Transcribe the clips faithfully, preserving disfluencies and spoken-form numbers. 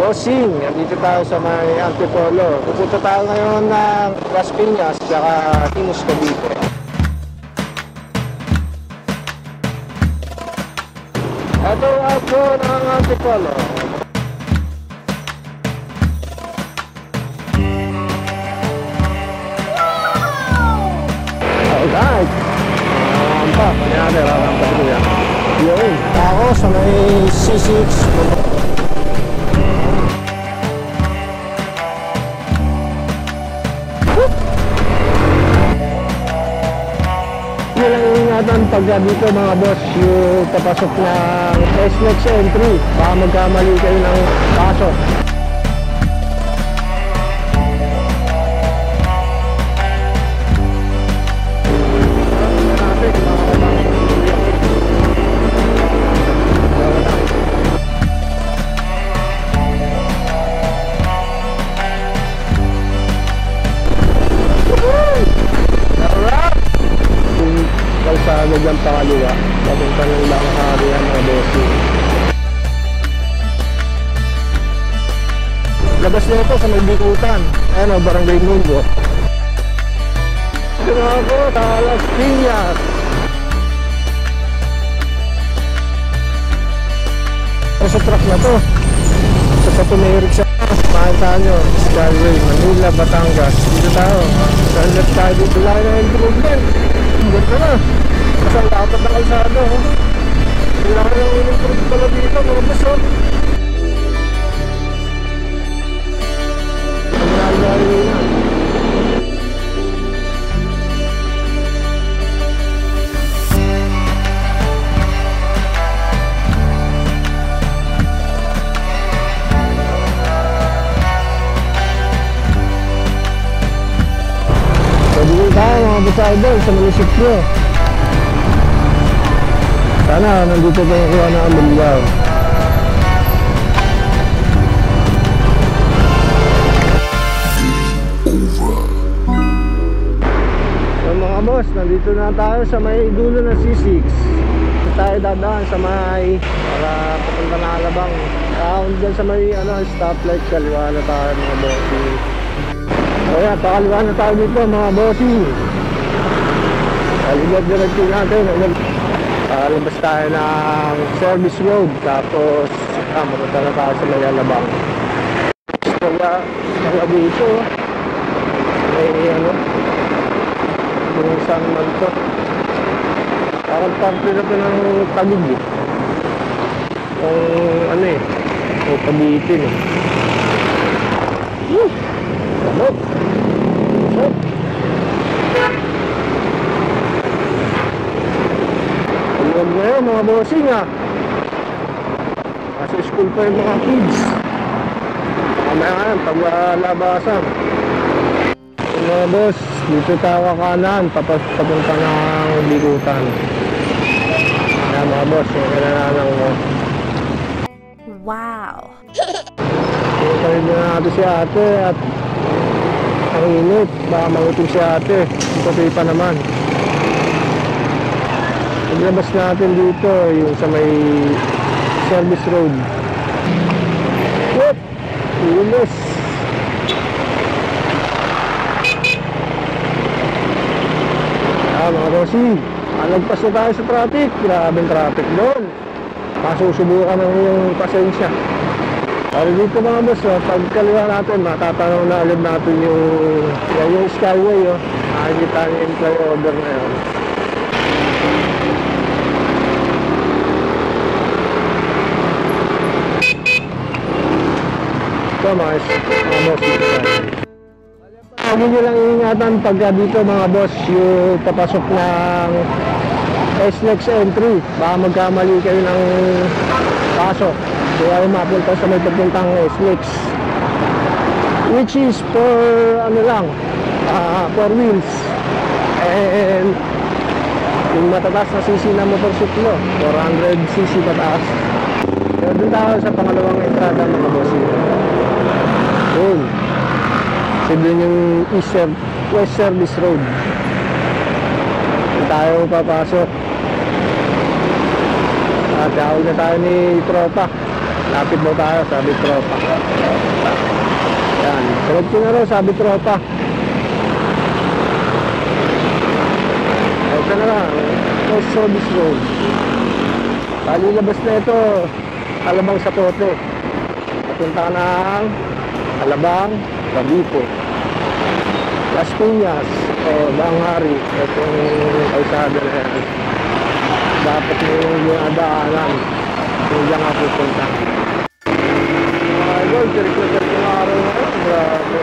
Bossing, nandito tayo sa may Antipolo. Pupunta tayo ngayon ng Las Piñas, saka Imus, Cavite. Ito ang outro ng Antipolo. Alright! Ang pa, kanyari, ang pa ko yan. Yun, ako sa may C six. Yun lang ingatan pagka dito mga boss, yung papasok ng S L E X entry, baka magkamali kayo ng pasok. Kalsada dyan pa kaliwa, papunta ng Langharian mga bossing. Labas na ito sa may Bikutan, ayan o, Barangay Mundo. Ito na ako sa Las Piñas. Sa truck na to, sa Patumerik sa Makita nyo, Skyway, Manila, Batangas. Dito tayo, sa left tayo dito lang na improvement. Ganda na. Masang dapat na kalsada, oh. Kailangan ng in-improve pala dito, mga boss, oh. Ang nalalayo na. Pagiging tayo mga boss idol sa munisipyo. Sana nandito tayo kuha na ang lumiyaw. So mga boss, nandito na tayo sa may dulo ng C six. Dito tayo dadaan sa may para papunta na Alabang. Around dyan sa may ano, stoplight, kaliwa na tayo mga bossing. So yan, pakaliwa na tayo dito mga bossing. Kaligad directing natin. Palabas tayo ng service road, tapos ah, mapunta na tayo sa may Alabang. Kaya, kaya dito may ano, kung saan man ito, parang parte na ito ng Taguig eh, kung ano eh, kung Pabitin eh. Woo! Look! Look! Huwag ngayon mga bossing ah. Kasi school pa yung mga kids. Mamaya nga yan, paglalabasan. So mga boss, dito tayo kanan, papunta ng Bikutan. Kaya mga boss, yung kananalang mo. Wow! Puntahin na natin si ate at ang init, baka mangutim si ate. Patuloy pa naman. Paglabas natin dito, yung sa may service road. Whoop! Ilos! Ah, mga bossing, alagpas na tayo sa traffic. Grabing traffic doon. Masusubukan ng yung pasensya. Pero dito mga boss, oh, pagkaliwa natin, matatanaw na agad natin yung, yung Skyway. Oh. Nakikita niyo yung flyover na yun. Ito mga, mga boss dito. Lagi nyo lang ingatan pagka dito mga boss, yung papasok ng S L E X entry, baka magkamali kayo ng pasok. Kaya yung mapunta sa may papuntang S L E X, which is for ano lang, uh, four wheels. And yung matataas na cc na motorsiklo, four hundred cc mataas. Pero dun tayo sa pangalawang entrada mga boss. Yun. Kasi dun yung East West Service Road. Dun tayo papasok. At tawag na tayo ni tropa. Lapit mo tayo, sabi tropa. Yan, diretso na rin, sabi tropa. Ito na lang, West Service Road. Palilabas na ito, Alabang Sapote. Papunta ka ng Alabang, Cavite, Las Piñas, o Banghari. Itong kalsada na yan. Dapat mo yung ginadaanan. Hindi nga pupunta. Mga idol, tirik na tirik na araw na yun. Grabe.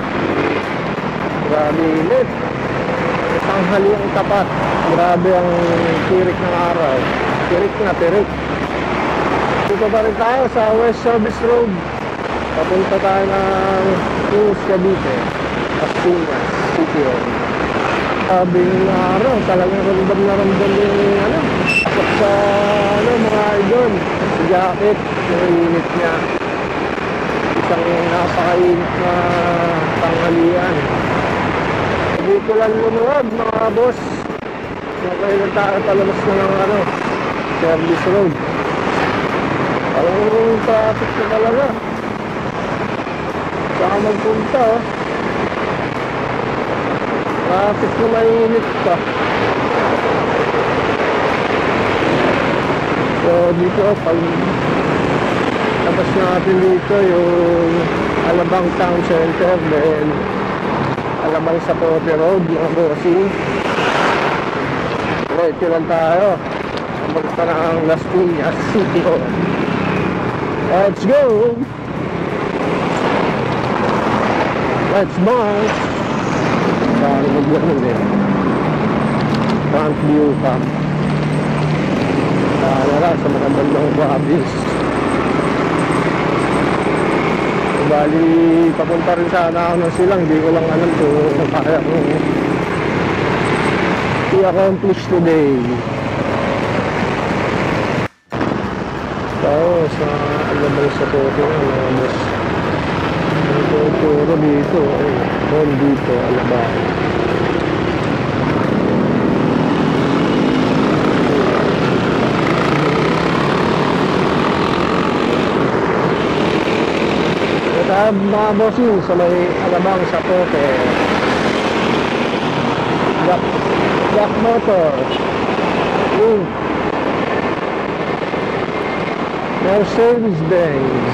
Grabe init. Tanghali ang tapat. Grabe ang tirik ng araw. Tirik na tirik. Dito pa rin tayo sa West Service Road. Papunta tayo ng Piñas, Cavite, Las Piñas, City Hall. Grabe yung araw. Talagang ramdam na ramdam yung ano. Pasok sa ano, mga idol. Sa jacket. Yung init niya. Isang napakainit na tanghalian. Dito lang lumuwag mga boss. Kaya na tayo palabas na ng ano, Service Road. Parang yung traffic na talaga. Saka magpunta oh. Traffic na mainit pa. So dito pag tapos natin dito yung Alabang Town Center, then Alabang Sapote Road, mga bossing. Diretso lang tayo. Pumunta na ang Las Piñas City Hall. Let's go! Let's march! Saan mag-gano'n eh. Front view pa. Saan na lang sa mga bandang province. Bali, papunta rin sana ako ng silang. Hindi ko lang alam kung kaya kong i-accomplish today. So, sa Alabang Sapote na mga boss. Ito, puro dito. Ay, home dito, Alabang. Ito, mga bossing, sa may Alabang Sapote. Jack, Jack Motor. Link. Mercedes-Benz.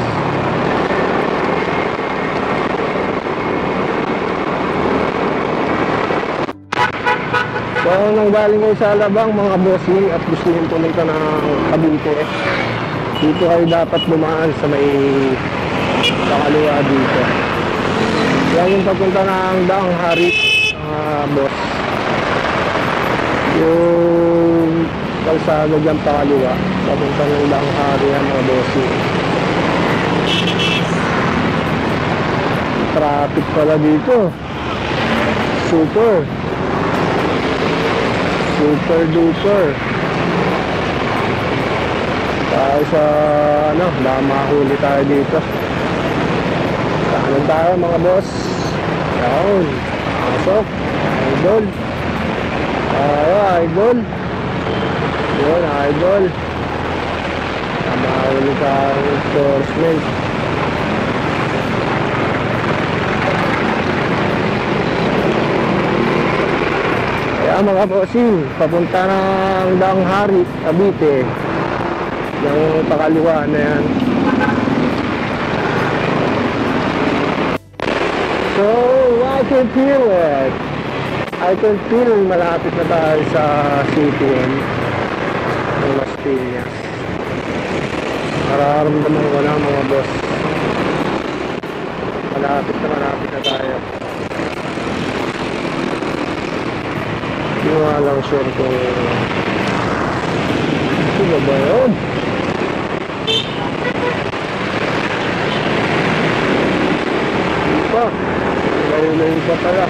So, nang galing kayo sa Alabang mga bossing at gusto nyo pumunta ng Cavite, dito kayo dapat dumaan sa may kakaliwa dito. Yan yung papunta ng Banghari, mga boss. Yung kalsada dyan pakaliwa, papunta ng Banghari yan mga bossing. Traffic pala dito. Super. Super duper. Tayo sa ano, baka mahuli tayo dito. Kanan tayo mga boss. Yan. Pasok. Idol. Tayo idol. Yun idol. Mahuli tayo enforcement. Kaya mga bossing, papunta ng Banghari, Cavite. Yung pakaliwa na yan. So, I can feel it. I can feel malapit na tayo sa City Hall ng Las Piñas. Nararamdaman ko na mga boss. Malapit na malapit na tayo. Hindi nga lang sure kung sino ba yun? Hindi pa. Layo-layo pa pala.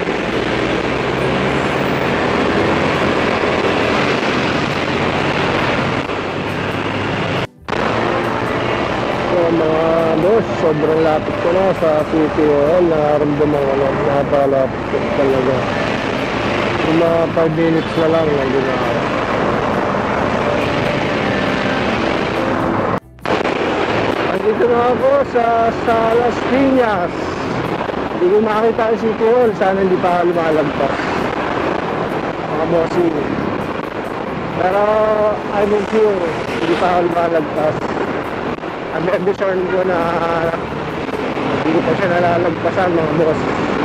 So mga boss, sobrang lapit ko na sa City Hall. Nararamdaman ko na napalapit ko talaga. Mga five minutes na lang nandun na ako. Nandito na ako sa, sa Las Piñas. Hindi ko makakita ang City Hall. Sana hindi pa lumalagpas mga bossing. Pero I'm in here. Hindi pa ako lumalagpas. I'm concerned ko na hindi ko pa siya nalalagpasan mga boss.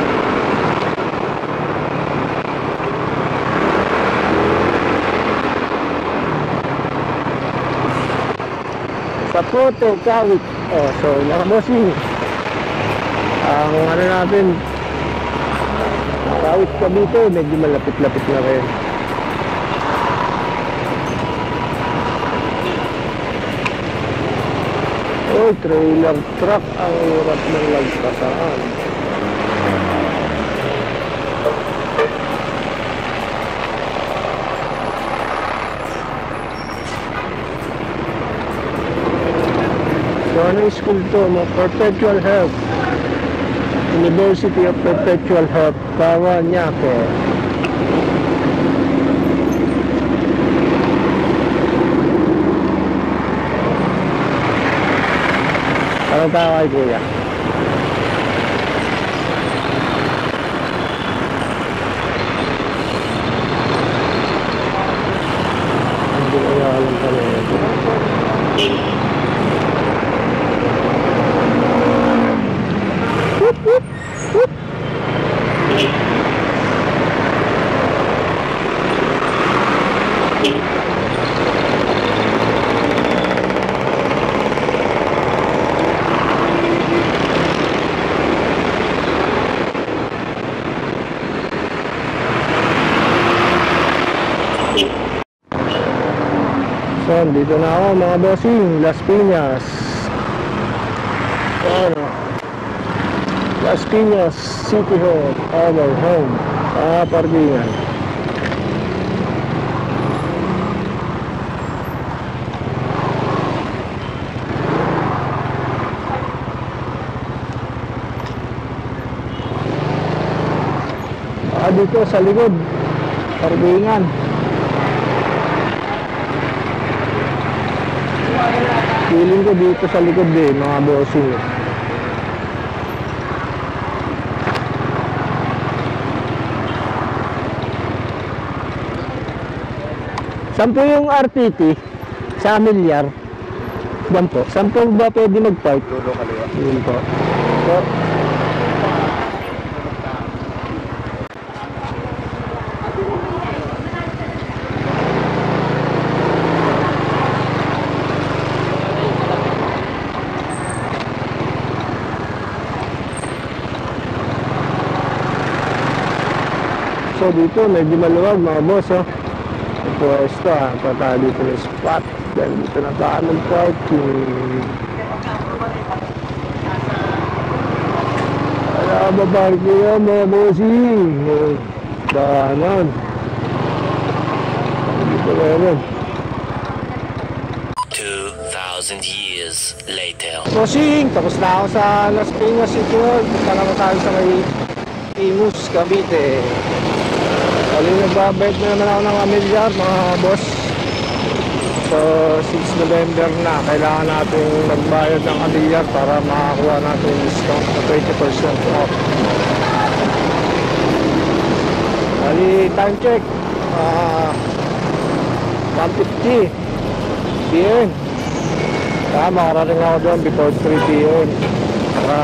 Sa Puerto Kawit. Oh, so mga bossing, ang ano natin, Kawit Cavite, medyo malapit-lapit na rin. Oh, trailer truck ang hirap ng lagpasan. So ano yung school to? Mga Perpetual Health, University of Perpetual Health, Paranaque. Anong tawag kuya? Hindi ko alam pa rin. Whoop, whoop, whoop. So, dito na ako mga bossing, Las Piñas. So, ano? Las Piñas City Hall, our home. Ah, parkingan. Ah, dito sa likod, parkingan. Feeling ko dito sa likod din mga bossing. Saan po yung R T T? Sa Amilyar? Diyan po. Saan po ba pwede mag-park? Tulo kaliwa. Yun po. So, So dito medyo maluwag mga boss, oh. Pwesto ha, pata dito na spot. Dahil dito na tayo mag-parking. Wala ba parking yan mga bossing? Dahanan. Dito meron. two thousand years later. Bossing, tapos na ako sa Las Piñas City Hall. Punta naman tayo sa may Imus, Cavite. Kali nagbabayad na naman ako ng Amilyar mga boss. So six November na, kailangan natin magbayad ng Amilyar para makakuha natin yung discount na twenty percent off. Kali time check, uh, one fifty P M. Kaya makarating ako doon before three P M Para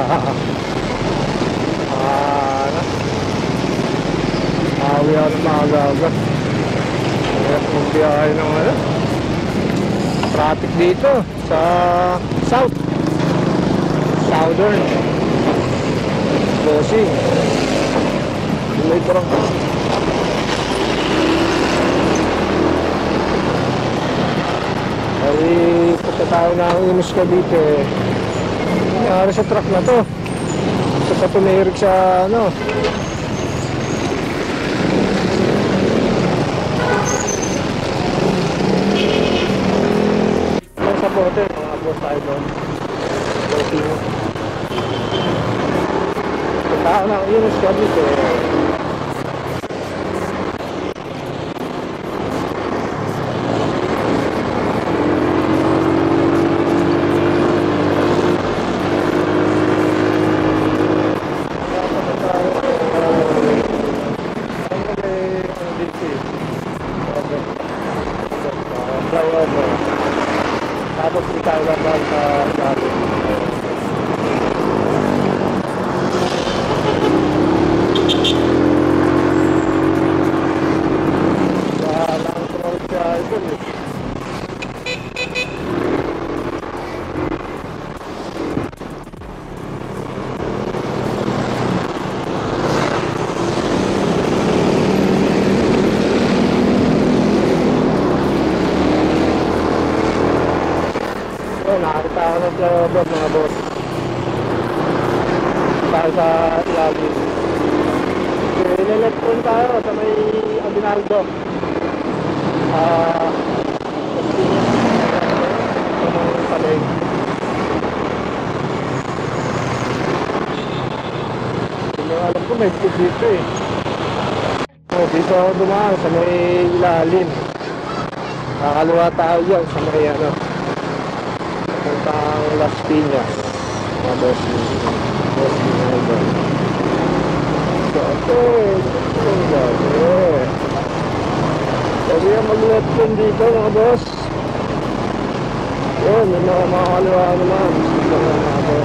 Awi ako ng mga gaga. Kaya magbiyahe ng ano, traffic dito sa south, southern bossing. Tuloy ko lang. Kaya punta tayo na Imus Cavite. Nangyari sa truck na to. Ito pa tumirik sa ano, sa bote, mga boss tayo doon. Bote mo. Punta ako ng Imus Cavite. ng flyover mga boss. Tayo sa ilalim. Okay, ilalect po tayo sa may Aguinaldo. Ah, sa mga paling. Hindi alam ko may tip dito eh. Oh, dito ako dumaan sa may ilalim. Kakaliwa tayo dyan sa may ano, puntang Las Piñas. Mga boss ni boss ni Idol. So, ito eh. Ito ang gagawin. Pwede yan mag-left turn dito mga boss. Yun, may mga makakaliwa naman. Ito nga natin.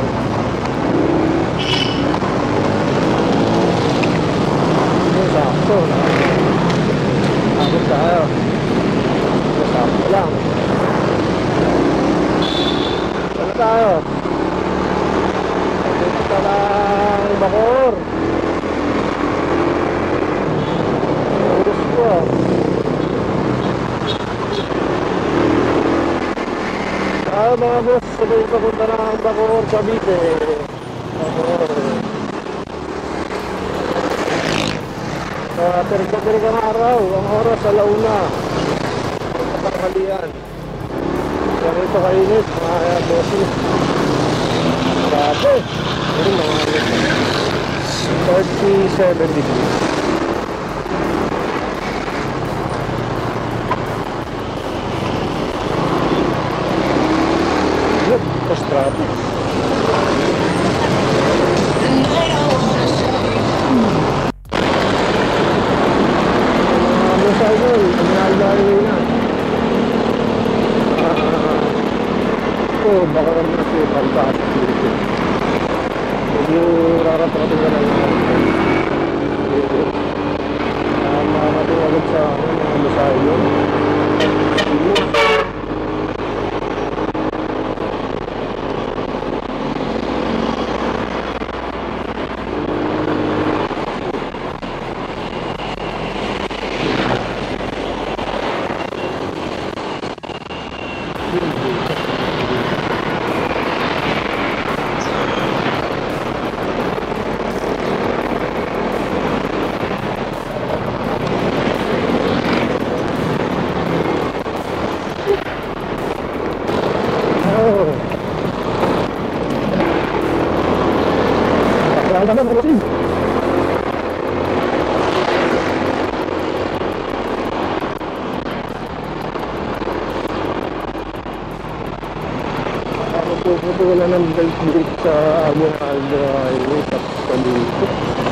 Ito sakto. Takot tayo. Ito sakto lang. Ano tayo? Dito ka ng Bacoor. Urus ko. Tayo mga boss, sabay papunta ng Bacoor, Cavite. Bacoor. Sa terika-terikang araw, ang oras sa launa. Ang katanghalian. Yan ito kainit, mga bosses. Grabe. Yan mga thirty-seven degrees. Yun, tapos traffic. Mga boss idol, Aguinaldo na. Ito, baka naman ito yung pagkakasok dito. Medyo raratrating ka lang naman. Makakating agad sa mga basahin yun. Puputulan ng belt sa Aguinaldo Highway tapos pa dito.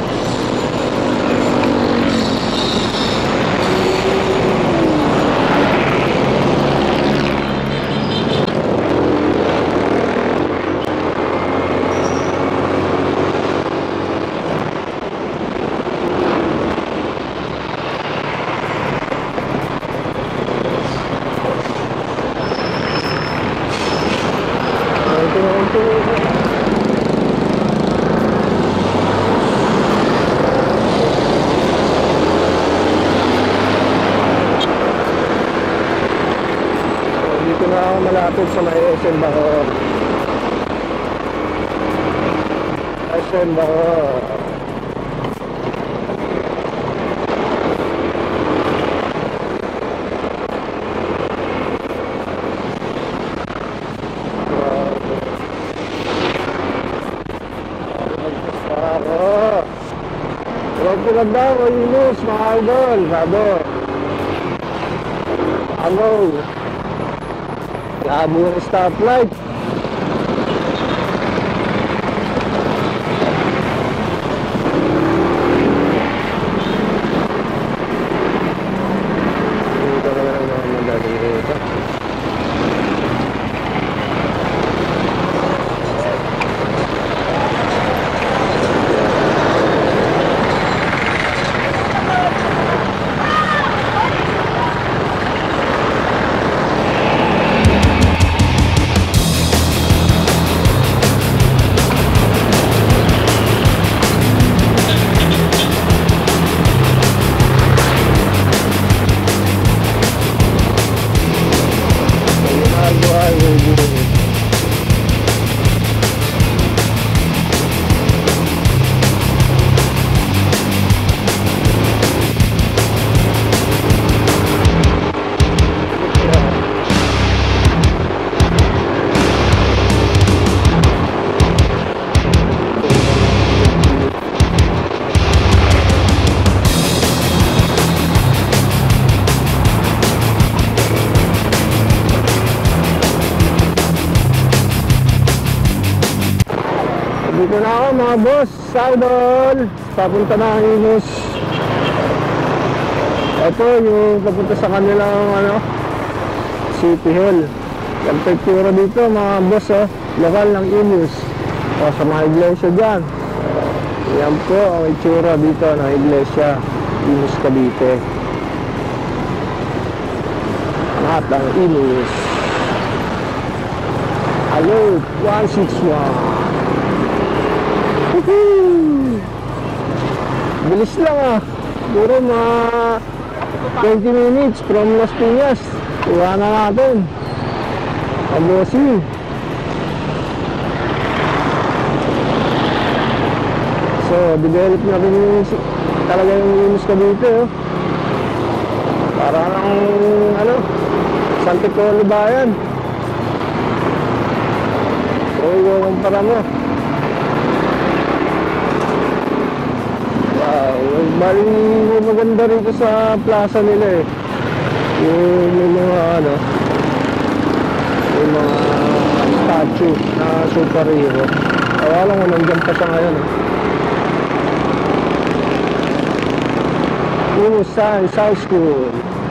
Dito na ako malapit sa may S M Bacoor. S M Bacoor. Huwag ko lang daw, Imus, mga idol, sabo. Ano? Labo ng stoplight. Dito na lang naman magaling dito. Dito na ako mga boss, idol. Papunta na ang Imus. Ito yung papunta sa kanilang ano, City Hall. Yung picture dito mga boss, oh, lokal ng Imus. O sa mga iglesia dyan. Yan po ang itsura dito ng iglesia Imus Cavite. Lahat ng Imus. Hello, one six one. Woohoo! Bilis lang ah. Puro mga twenty minutes from Las Piñas. Iwa na natin. Abosin. So, develop na rin yung talaga yung Imus Cavite, oh. Para ng ano, Santa Cruz bayan. O, yung para mo. Wow, bali maganda rin sa plaza nila eh. Yung may mga ano, yung mga statue na superhero. Kaya lang ko nandiyan pa siya ngayon eh. Imus Science High School.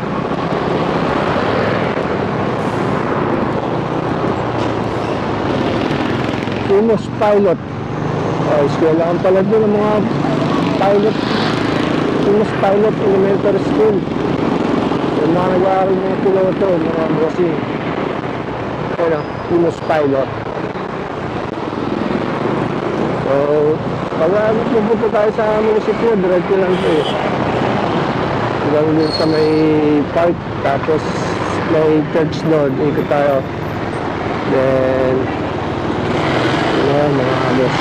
Imus Pilot. Oh, eskwelahan pala doon ng mga pilot. Imus Pilot Elementary School. Yung mga nag-aaral mga piloto, mga bossing. Ano, Imus Pilot. So, pag pupunta tayo sa munisipyo, diretso lang ito eh. Hanggang din sa may park, tapos may church doon, ikot tayo. Then, ayan, mga halos.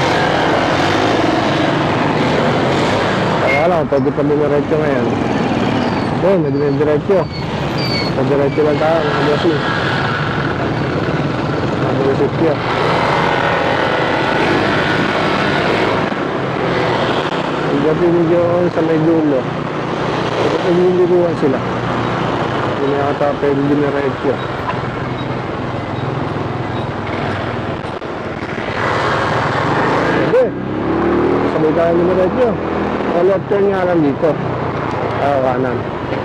Kaya lang, pwede pa dumiretso ngayon. Doon, may dumiretso. Padiretso lang tayo, mga bossing. Mga munisipyo. Gabi medyo sa may dulo. Nagliliruan sila. Hindi na ata pwede diniretso. Pwede. Sabay tayo diniretso. Left turn nga lang dito. Ah, kanan.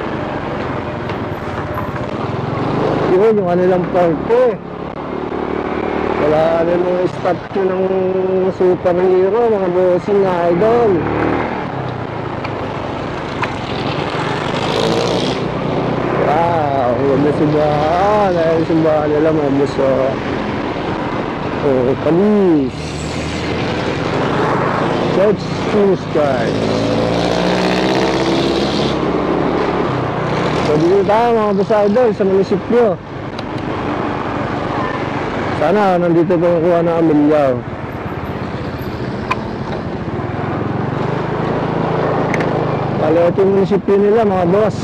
Yun, yung kanilang parke. Wala rin mga statue ng superhero, mga bossing na idol. Wow, huwag na simbahan. Ay, simbahan nila mga boss. Oh, police. Church Jesus Christ. So, dito tayo mga boss idol sa munisipyo. Sana nandito pa kukuha ng Amilyaw. Kaliot yung munisipyo nila mga boss.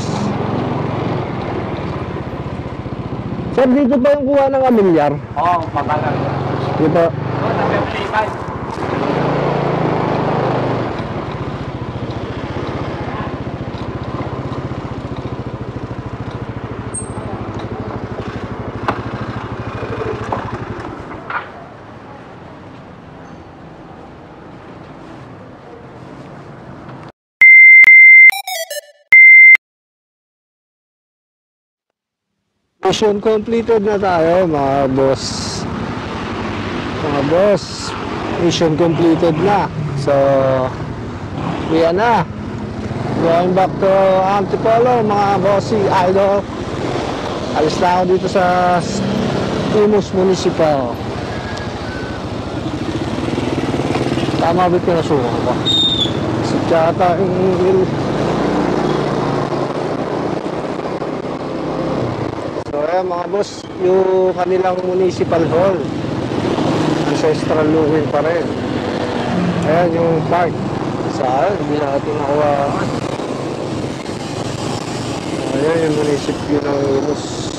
Sir, dito pa yung kuha ng Amilyar? Oo, mabagal. Dito. Oo, nag-flipan. Mission completed na tayo mga boss. Mga boss, mission completed na. So, yan na. Going back to Antipolo mga bossy idol. Alis na ako dito sa Imus Municipal. Tama ba pinasukan ko? Kasi tsata yung... So ayan mga boss, yung kanilang municipal hall, ancestral looking pa rin. Ayan yung park. Saan? Hindi natin nakuhaan. Ayan yung municipio ng Imus.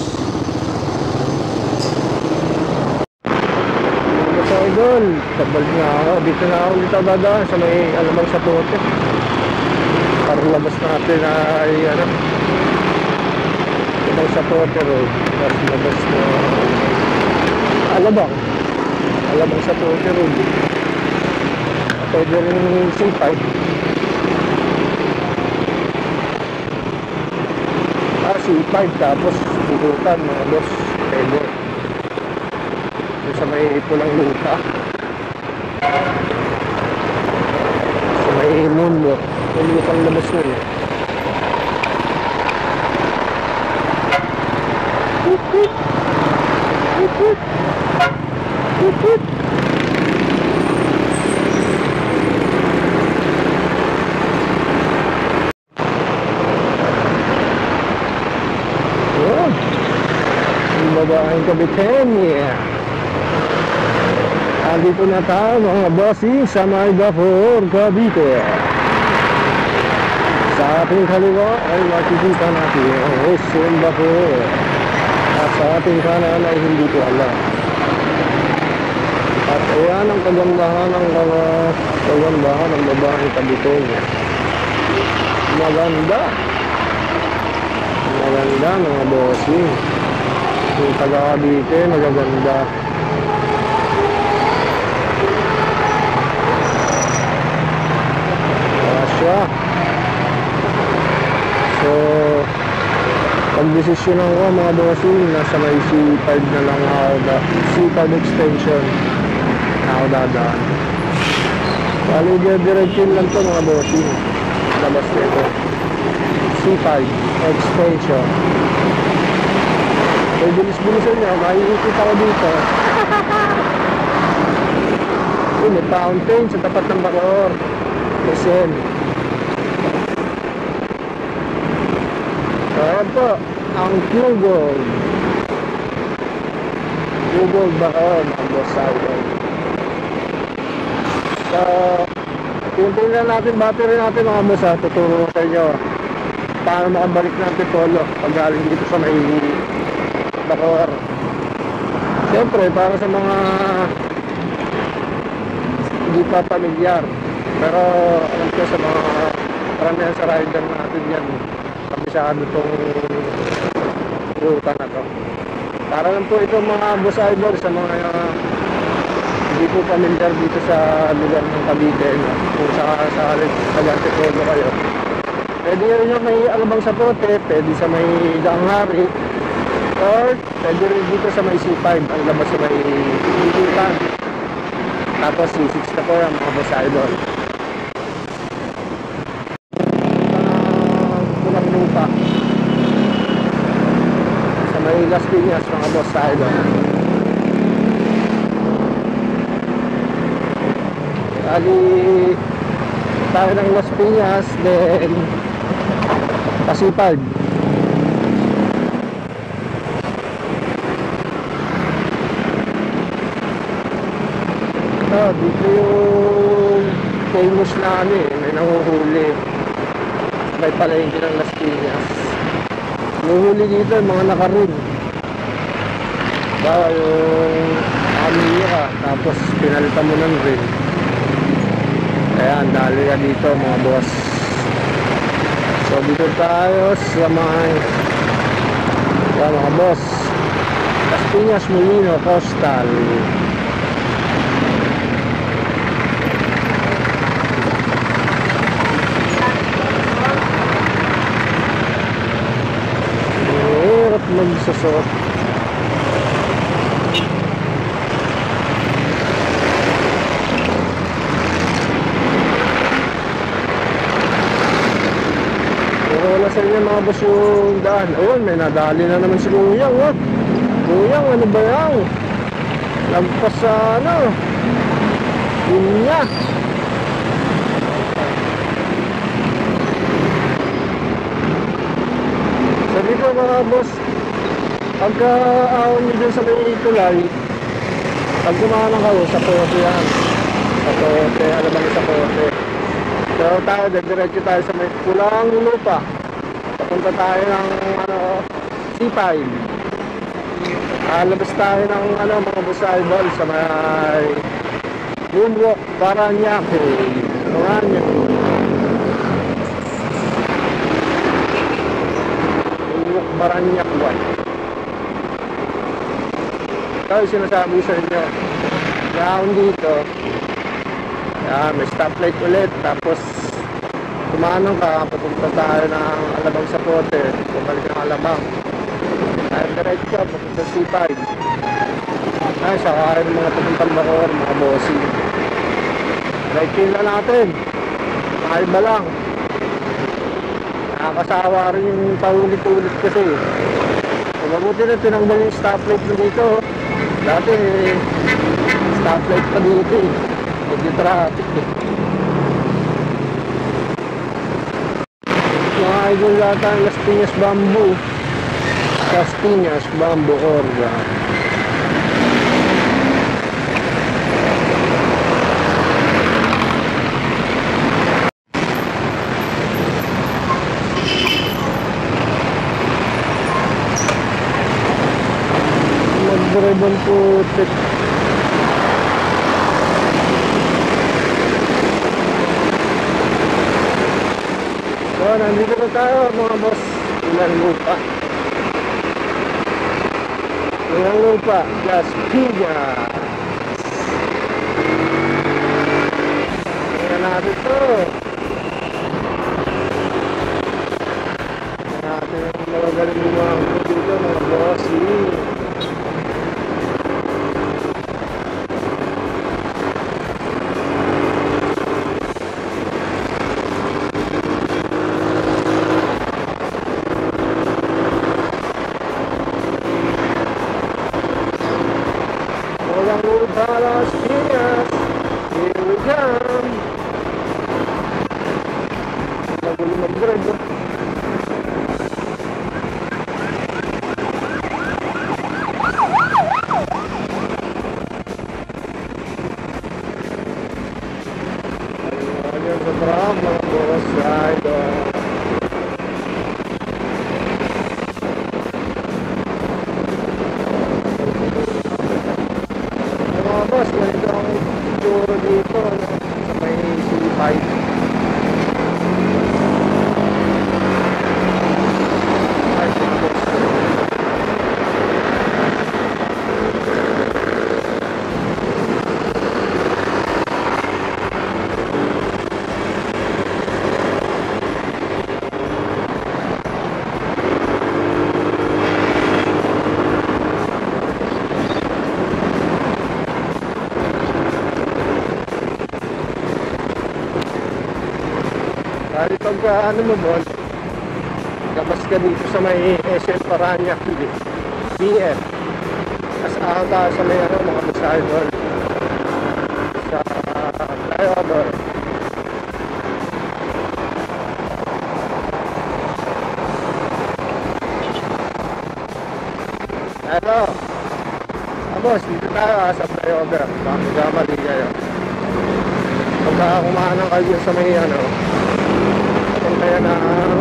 Mga idol, pabalik na ako. Dito na ako dito dadaan sa may alamang sa pote. Para labas natin ay ano, ibang sa pote road. Tapos labas na alabang. Alabang sa pote road. pwede rin C five. Ah, C five tapos putukan mga boss, pwede. Yung sa may pulang lupa, sa may moonwalk, yung lupang labas nun eh. Whoop whoop whoop whoop whoop whoop. Oh, yung babaeng kabitin, yeah. Andito na tayo mga bossing sa may Bacoor, Cavite. Sa ating kaliwa ay makikita natin ang Western Bacoor. At sa ating kanan ay hindi ko alam. At ayan ang kagandahan ng mga kagandahan ng babaeng Cavite. Maganda. Maganda mga bossing. Yung taga Cavite, magaganda. Asya. So, pag-desisyonan ko mga bossing, nasa may C five na lang ako, C five extension na ako dadaan. Bali, diretso lang to mga bossing. Labas nito. C five extension. May bilis-bilisan nyo, makikita ko dito. Yun, may fountain sa tapat ng Bacoor. S M. Ayan po, ang Q-Gold. Q-Gold Bacoor, mga boss idol. So, tingnan natin battery natin mga boss ha. Tuturo ko sa inyo paano makabalik ng Antipolo pag galing dito sa may Bacoor. Siyempre, para sa mga hindi pa pamilyar, pero alam ko sa mga karamihan sa rider natin yan, kabisado itong ruta na to. Para lang po ito mga boss idol sa mga uh, hindi po pamilyar dito sa lugar ng Cavite, kung saka sa Antipolo kayo. Pwede rin yung may Alabang Sapote, pwede sa may Daanghari, or pwede rin dito sa may C five, ang labas sa may Ititan. Tapos C six na po yung mga boss idol. Pulang lupa sa may Las Piñas mga boss idol. Kali tayo ng Las Piñas, then Pasipag. Ah, dito yung famous na ano eh, may nanguhuli. May palengke ng Las Piñas. Nanguhuli dito yung mga nakarin. Bawa yung amiya ka, tapos pinalitan mo ng rin. Ayan, dali ka dito mga boss. So dito tayo sa mga yan, mga boss, Las Piñas Molino Coastal. Hirap magsasot. Wala sa inyo mga boss yung daan. Ayun, may nadali na naman si Kuyang. What? Kuyang, ano ba yan? Lampas sa ano, linya. Sabi ko mga boss, pagka ahon nyo dyan sa may tulay, pag kumahanang kayo sa pote yan, sa pote, alam mo sa pote. So tayo, diretso tayo sa may pulang lupa. Papunta tayo ng ano, C five. Alabas tayo ng ano, mga boss idol sa may Moonwalk, Paranaque. Paranaque. Moonwalk, Paranaque. Ito yung sinasabi sa inyo. Down dito, Yan, may stoplight ulit. Tapos, kumanong ka, papunta tayo ng Alabang Sapote. Bumalik ng Alabang. Tayo direct ka, papunta C five. Ay, saka yung mga papuntang Bacoor, mga bossy. Right lane na natin. Makaiba lang. Nakakasawa rin yung paulit-ulit kasi. So, mabuti na tinanggal yung stoplight na dito. Dati, stoplight pa dito eh. Hindi traffic eh. Mga idol yata ang Las Piñas Bamboo. Las Piñas Bamboo Corda. Mag-ribbon po tip. So, nandito na tayo mga boss. Ilang lupa. Ilang lupa. Las Piñas. Tingnan natin ito. Tingnan natin yung mga galing mga dito mga boss. Las Piñas, here we come. Nagulo mag-drive. Ayun, ayun sa trap, mga boss, idol. Boss, ganito ang tour dito, no? Sa may C five. Ay, boss. Dahil pagka ano mo boss, labas ka dito sa may S L Parañaque B F. As ata sa may ano, mga masahe doon sa flyover. Hello ah, boss, dito tayo sa flyover. Magkamali kayo. Pagka kumahanang kayo sa may ano, kaya na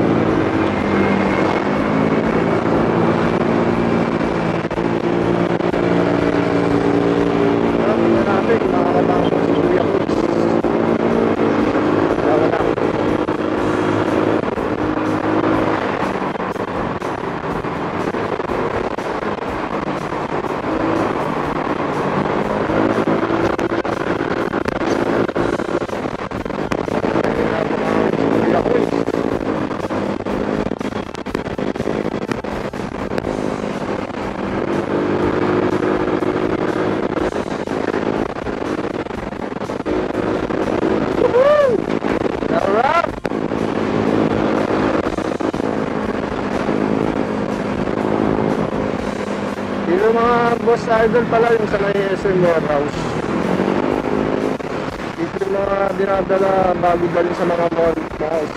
tingnan natin makakabang Kuya Cruz. Wala na. Dito mga boss idol pala yung sa may S M warehouse. Dito yung mga dinadala bago galing sa mga mall malls.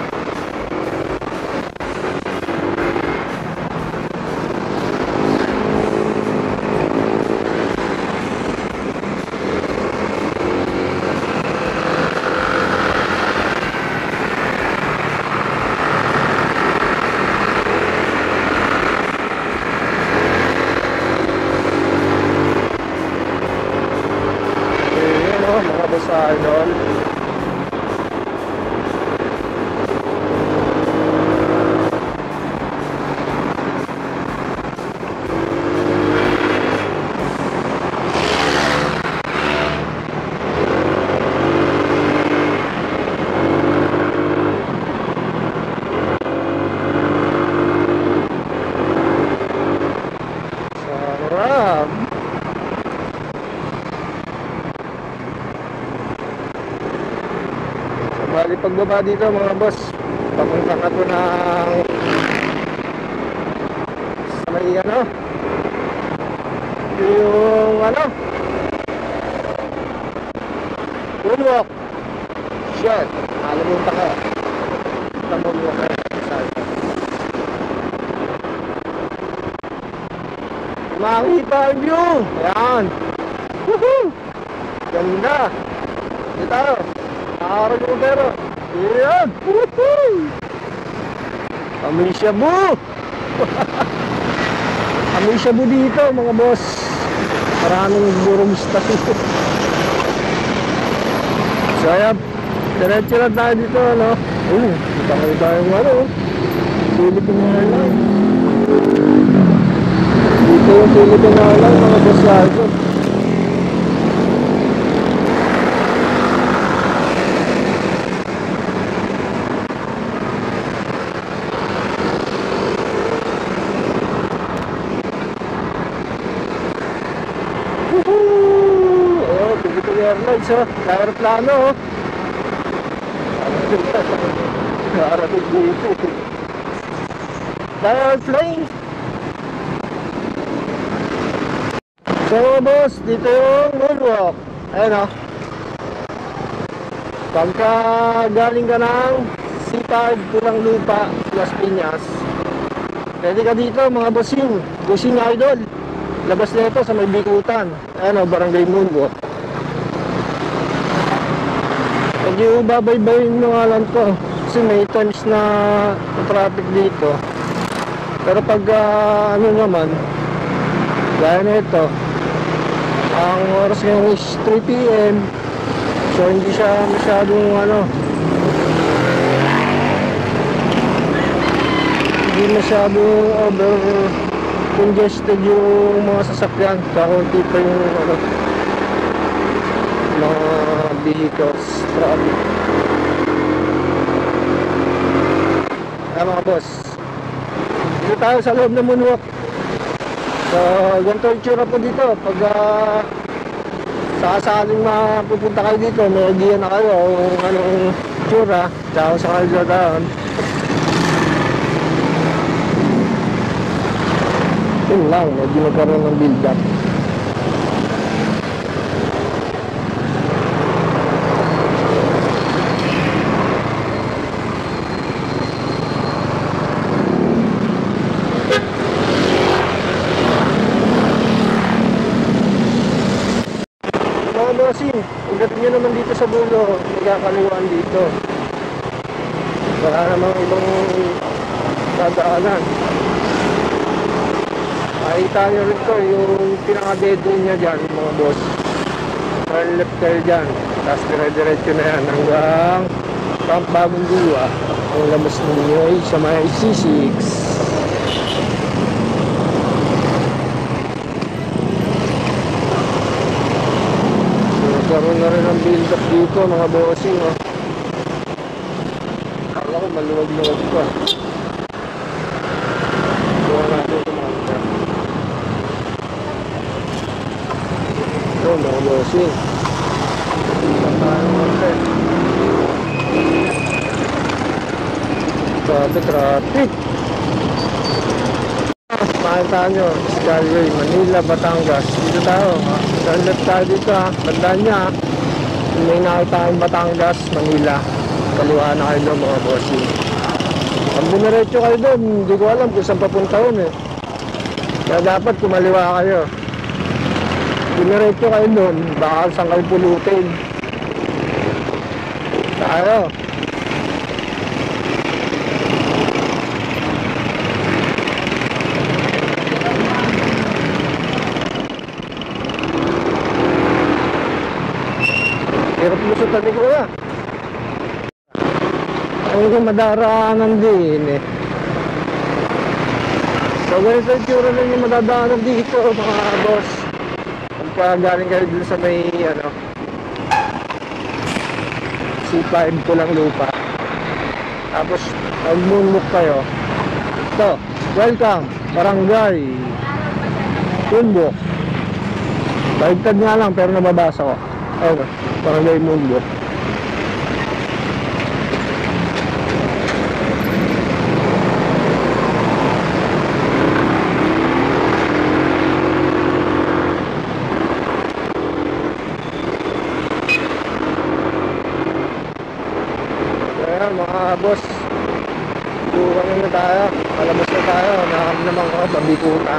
Mga boss idol. Bali pagbaba dito mga boss, papunta ka to ng sa may ano, yung ano, moonwalk. Shit, nakalimutan ko. Ito moonwalk eh. Makita ang view. Ayan. Woohoo! Ganda. Dito tayo. Nakakarag yung pero. Ayan. Woohoo! Amoy shabu. Amoy shabu dito mga boss. Maraming burumista dito. So ayan, diretso lang tayo dito, ano. Uh, kita kayo tayong ano, Philippine Airlines. Dito yung Philippine Airlines, mga boss lago. Oh, Philippine Airlines, oh. Aeroplano, oh. Nakarating dito. Airplane. So boss, dito yung moonwalk. Ayan, oh. Pagka galing ka ng C five Pulang Lupa, Las Piñas, pwede ka dito mga bossing. Bossing idol. Labas na ito sa may Bikutan. Ayan, oh, Barangay Moonwalk. Medyo babaybayin mo nga lang to kasi may times na traffic dito. Pero pag uh, ano naman, gaya na ito, ang oras ngayon is three p m So hindi siya masyadong ano, hindi masyadong over congested yung mga sasakyan. Kakunti pa yung ano, mga vehicles, traffic. Ayan mga boss, dito tayo sa loob ng moonwalk. So ganito yung tsura po dito. Pag uh, sakasaling mapupunta kayo dito, may idea na kayo kung anong tsura, tsaka sa kayo dadaan. Yun lang, medyo nagkaroon ng build up. Bossing, ugatin nyo naman dito sa dulo, magkakaliwaan dito. Wala namang ibang dadaanan. Makita nyo rin ko yung pinaka-dead end niya dyan mga boss. Turn left kayo dyan, tapos dire-diretso na yan hanggang Camp Bagong Diwa. Ang labas ninyo ay sa may C six. Karoon na rin ang build up dito mga bossing, oh. Kala ko maluwag-luwag pa. Buwa natin kumanta. Ito mga bossing, patayang market. Traffic, traffic. Makita nyo, Skyway, Manila, Batangas. Dito tayo, ha? Turn left tayo dito, ha? Bandaan niya, ha? May nakita kayong Batangas, Manila. Kaliwa na kayo doon, mga bossing. Pag bumiretso kayo doon, hindi ko alam kung saan papunta yun, eh. Kaya dapat kumaliwa kayo. Bumiretso kayo doon, baka saan kayo pulutin. Tayo. Hirap lusot natin ko na. Ay ko madaraanan din eh. So ganito yung tsura na yung madadaanan dito mga boss. Pagka galing kayo dun sa may ano C five Pulang Lupa. Tapos pag moonwalk kayo, ito, welcome Barangay Moonwalk. Baligtad nga lang pero nababasa ko. Ayun, Barangay Moonwalk. Ayan mga boss, tuwan na tayo, palabas na tayo, nakam naman ko, pabikutan.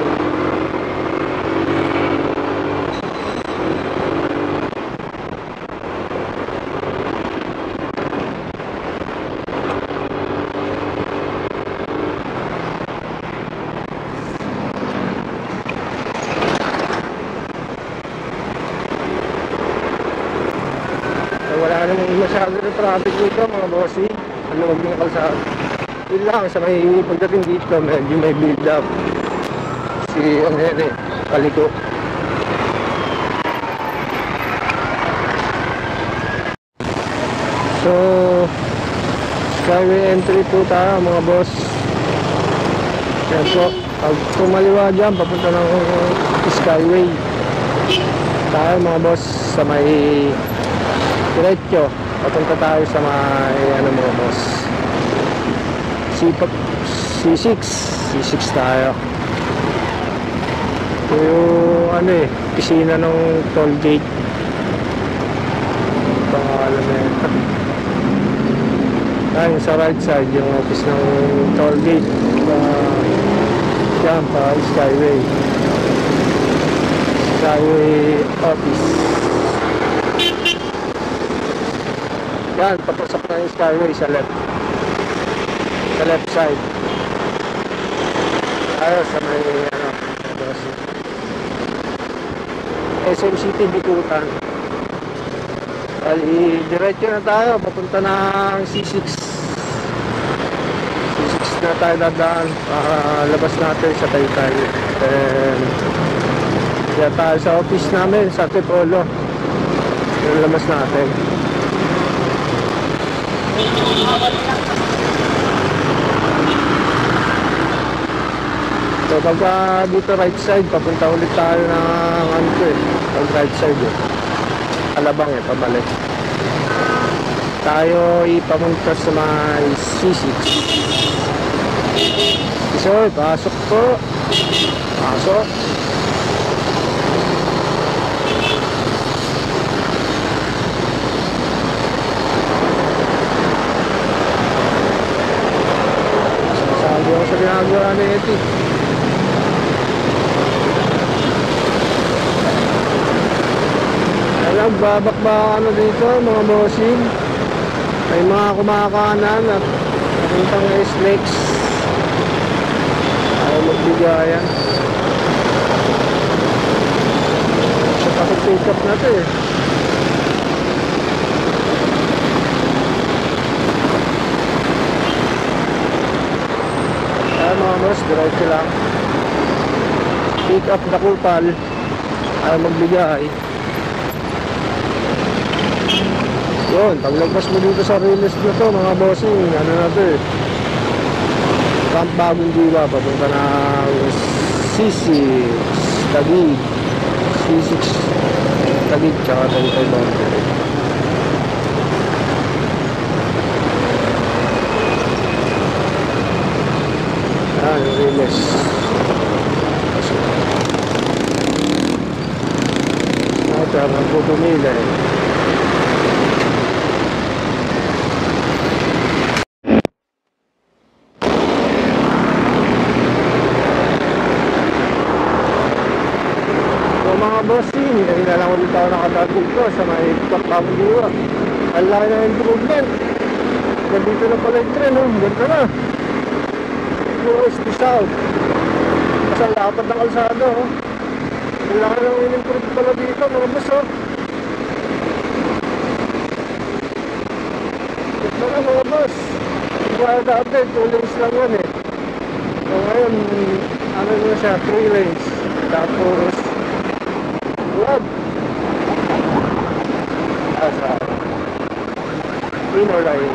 Wala namang masyado na traffic dito mga bossy. Ano wag yung kalsada. Yun lang sa may pagdating dito medyo may build up. Si ang nene, kaliko. So Skyway entry po tayo mga boss. Yan po. Pag tumaliwa dyan, papunta ng Skyway tayo mga boss sa may diretso, papunta tayo sa may ano mga boss C six C six tayo. Ito yung ano eh pisina ng toll gate, pangalan na yun. Ayun sa right side yung office ng toll gate, uh, dyan pa Skyway Skyway office. Yan, papasok na yung Skyway sa left. Sa left side. Ayaw sa may, ano, S M City Bikutan. Bali, diretso na tayo, papunta ng C six. C six na tayo dadaan, para labas natin sa Taytay. Then, kaya tayo sa office namin, sa Tipolo. Yung labas natin. So pagka dito right side, papunta ulit tayo ng ano ko eh, pag right side eh, Alabang eh, pabalik tayo ipamunta sa may C six. So pasok po, pasok. Sabi ako sa ginagawa ni Eti. Alam, babak-baka ano dito mga bossing. May mga kumakanan at papuntang S-Lex. Ayaw magbigayan. So pick up na to eh. Ayan mga boss, diretso lang. Pick up na kupal. Ayaw magbigay. Yun, paglagpas mo dito sa Riles na to mga bossing, ano na to eh, Camp Bagong Diwa, papunta ng C six Taguig, C six Taguig tsaka Taytay Boundary. Ayan yung Riles. Ito ang pupumila eh. Bossing, hindi na lang ulit ako nakatagog ko sa may Pagpapagiwa. Ang laki na improvement. Nandito na pala yung tren, oh. Ganda na. West to south. Kasi ang lapad ng kalsada, oh. Ang laki na in-improve pala dito, mga boss, oh. Ganda na mga boss. Kaya dati, two lanes lang yan eh. So ngayon, ano na siya, three lanes. Tapos Love. Asa inner line.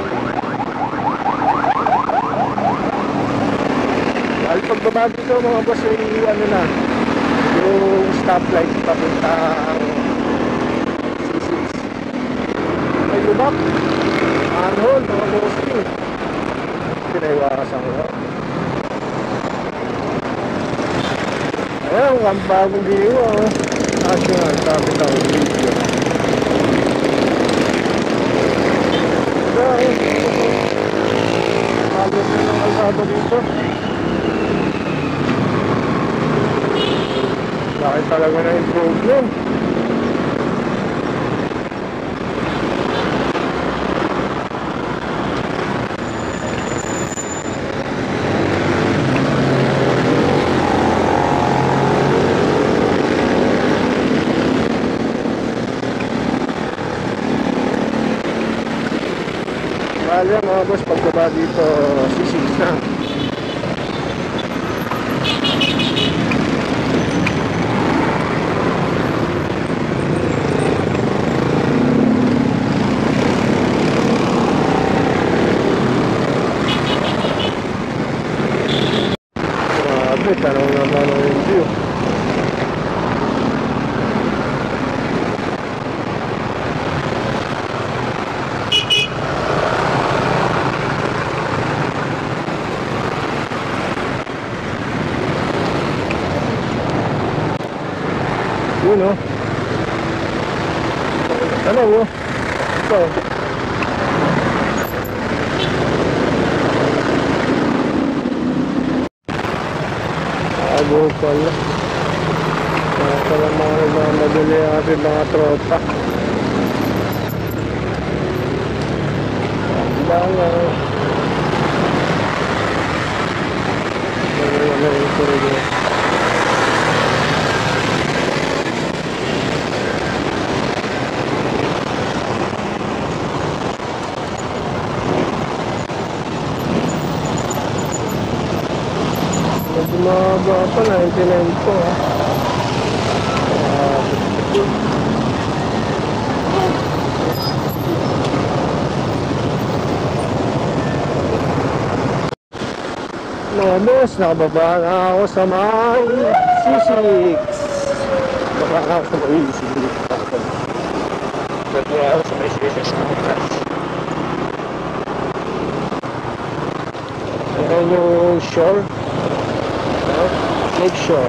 Al pagbaba dito mga boss ay ano na yung stoplight papuntang C six. May lubak manhole mga boss eh. Pinaiwasan ko. Ayan ang bagong diwa oh. National Capital Region. Lalim na ng kalsada dito. Laki talaga na improvement. Kaya mga boss, pagbaba dito, sisig na. Grabe, tanong naman ang view. Yun o. Ano o? Ito. Bago pala. Kaya pala mga nagmamadali natin mga tropa. Banga. Ano na ito rin. Bumaba pa, ninety-nine po ha. Mga boss, nakababa na ako sa may C six. Baka na ako sa may C six. Baka ako sa may C six. Ayan yung shore. Lake Shore.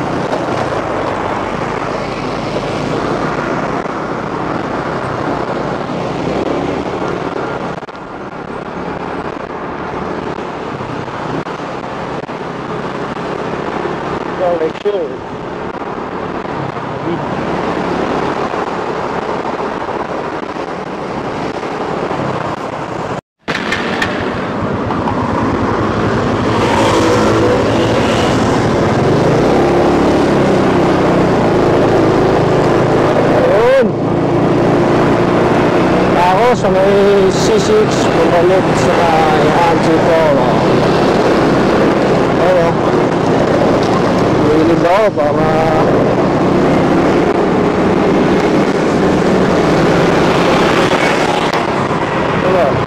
Ito, Lake Shore. Sa may C six, pabalik sa Antipolo. Ayo. Willing ako para wala.